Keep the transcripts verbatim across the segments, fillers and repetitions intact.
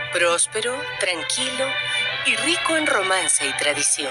próspero, tranquilo y rico en romance y tradición.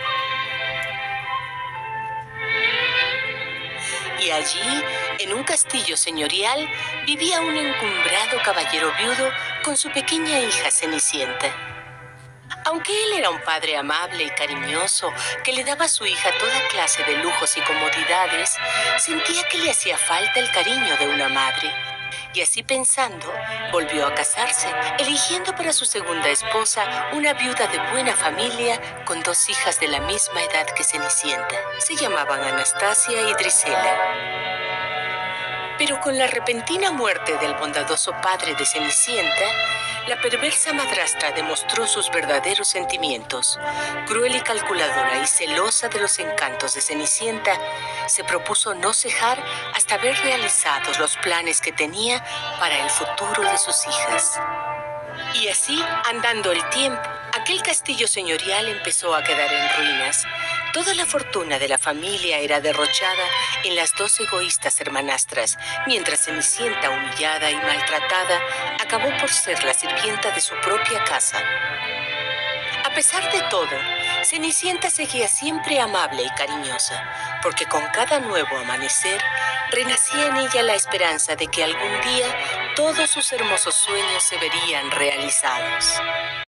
Y allí, en un castillo señorial, vivía un encumbrado caballero viudo con su pequeña hija Cenicienta. Aunque él era un padre amable y cariñoso que le daba a su hija toda clase de lujos y comodidades, sentía que le hacía falta el cariño de una madre. Y así pensando, volvió a casarse, eligiendo para su segunda esposa una viuda de buena familia con dos hijas de la misma edad que Cenicienta. Se llamaban Anastasia y Drisela. Pero con la repentina muerte del bondadoso padre de Cenicienta, la perversa madrastra demostró sus verdaderos sentimientos. Cruel y calculadora y celosa de los encantos de Cenicienta, se propuso no cejar hasta ver realizados los planes que tenía para el futuro de sus hijas. Y así, andando el tiempo, aquel castillo señorial empezó a quedar en ruinas. Toda la fortuna de la familia era derrochada en las dos egoístas hermanastras, mientras Cenicienta, humillada y maltratada, acabó por ser la sirvienta de su propia casa. A pesar de todo, Cenicienta seguía siempre amable y cariñosa, porque con cada nuevo amanecer renacía en ella la esperanza de que algún día todos sus hermosos sueños se verían realizados.